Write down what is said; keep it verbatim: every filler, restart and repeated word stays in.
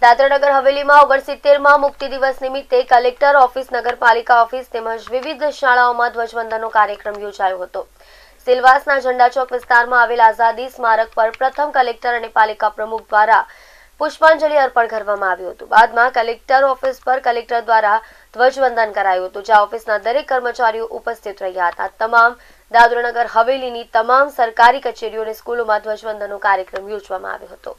દાદરાનગર હવેલીમાં ઓગણસિત્તેરમાં મુક્તિ દિવસ નિમિત્તે કલેક્ટર ઓફિસ, નગરપાલિકા ઓફિસ તેમજ વિવિધ શાળાઓમાં ધ્વજવંદનનો કાર્યક્રમ યોજાયો હતો। સિલવાસના ઝંડા ચોક વિસ્તારમાં આવેલ આઝાદી સ્મારક પર પ્રથમ કલેક્ટર અને પાલિકા પ્રમુખ દ્વારા પુષ્પાંજલિ અર્પણ કરવામાં આવ્યું હતું। બાદમાં કલેક્ટર ઓફિસ પર કલેક્ટર દ્વારા ધ્વજવંદન કરાયું હતું, જ્યાં ઓફિસના દરેક કર્મચારીઓ ઉપસ્થિત રહ્યા હતા। તમામ દાદરાનગર હવેલીની તમામ સરકારી કચેરીઓ અને સ્કૂલોમાં ધ્વજવંદનનો કાર્યક્રમ યોજવામાં આવ્યો હતો।